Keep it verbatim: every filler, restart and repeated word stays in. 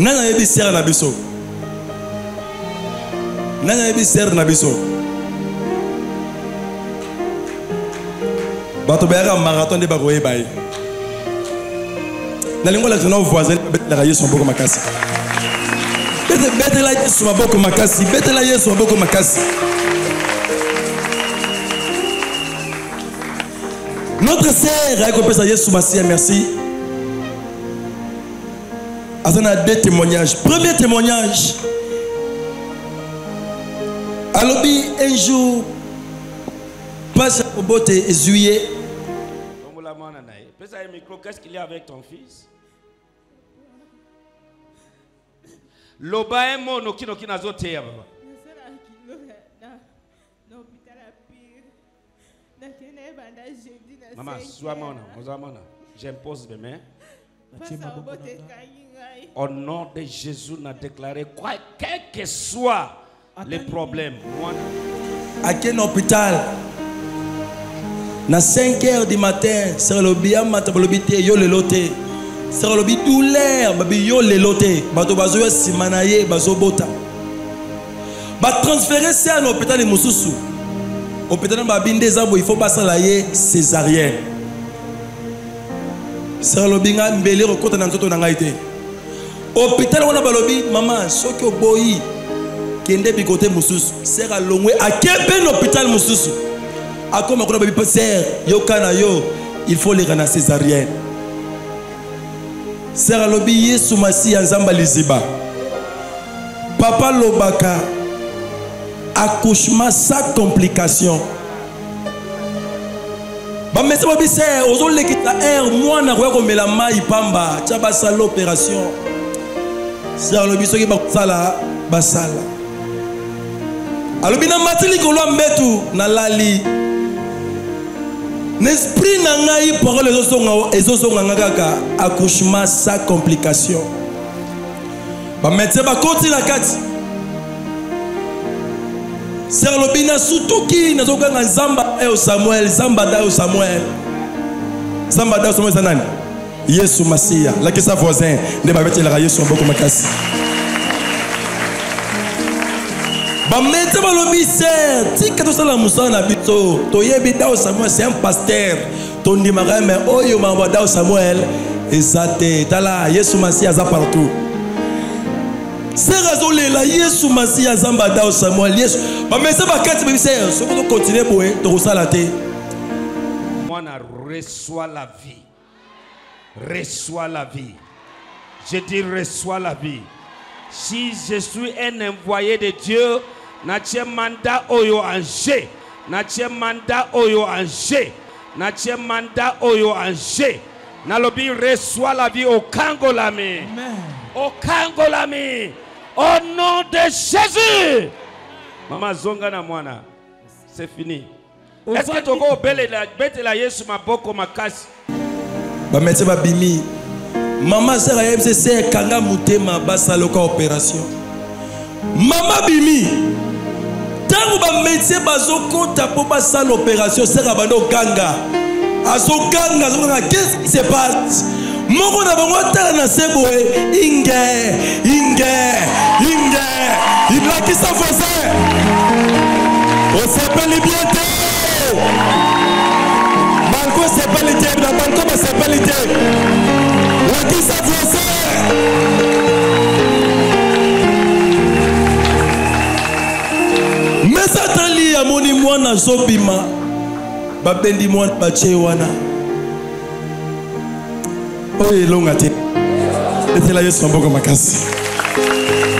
Nana yebi ser na biso. Nana yebi ser na biso. Bato bayaka marathon de bakoye baye. Nalingo la tona voisin bete la yesu mboko makasi. Bete bete la yesu mboko makasi, bete la yesu mboko makasi. Notre sœur a compris Yesu Massia, merci. On a deux témoignages. Premier témoignage. Alors, un jour, passe au botte et juillet. Qu'est-ce qu'il y a avec ton fils? Loba emo no kino kina zote ya baba. Maman, sois mon homme, j'impose mes mains. Au nom de Jésus, n'a déclaré quoi, quel que soit les problèmes. À quel hôpital? À cinq heures du matin, c'est le bien matin, yo le loté. C'est le bien douleur, yo le loté. Bato bazo simanaye, bazo bota. Ba transférer ça à l'hôpital de Moussoussou. Hôpital de Babinde Zabo, il faut pas s'enlayer césarienne. C'est le bien mbélé recote dans tout n'angaité. Hôpital on a balobi maman, soki oboyi kende bi côté Moussoussou. C'est à longwe à quel ben hôpital Moussoussou. A comme on a babi passer yo kana yo, il faut les rendre césarienne. C'est à lobi Yesu Masi Nzamba Liziba. Papa Lobaka accouchement sans complication. Bah mais c'est pas bizarre. Aux autres l'équipe la air moi na quoi comme la maille pamba. Tu as passé l'opération. C'est le biso qui va sala basala. Alors bina matili ko lo mbetu na lali. L'esprit na ngai pour les autres les autres ngaka accouchement sans complication. Bah mais c'est pas continue la carte. C'est le bina surtout qui n'a aucun Zamba et Samuel, Zamba da Samuel. Zamba da Samuel Zanani. Yesu Masia, la qui sa voisin, ne va mettre la Yesu beaucoup makasi. Ba mette ba lo misère, ti ka to sala musa na bito, to yebi da Samuel c'est un pasteur. Ton dimara mais oyo ma da Samuel, ezate tala Yesu Masia za partout. C'est raison là Yesu Masia Zamba da Samuel Yesu ba mais c'est pas quatre mais c'est ce qu'on continue pour to sala te. Moi na reçoit la vie. Reçois la vie. Je dis reçois la vie. Si je suis un envoyé de Dieu, natie mandat oyo anje, natie mandat oyo anje, natie mandat oyo anje. Nalobi reçois la vie au Kangolami. Au Kangolami. Au nom de Jésus. Maman zonga na mwana. C'est fini. Est-ce que tu vas belle la bête la Yesu maboko makasi? Ba mette ba bimi. Maman sera M C C kanga mutema basa loka opération. Maman bimi. Tango ba médecin bazo konta pour basa l'opération sera bando kanga. Azo kanga azo kanga qu'est-ce qui se passe? Moko na bango tala na seboe inge inge inge il a qui sa voisin. On s'appelle bien te. Balco s'appelle bien na balco s'appelle bien. La qui sa voisin. Mais ça tali ya moni mwana zobima. Ba bendi mwana bache wana. Oye longa te. Ete la Yesu mboko makasi.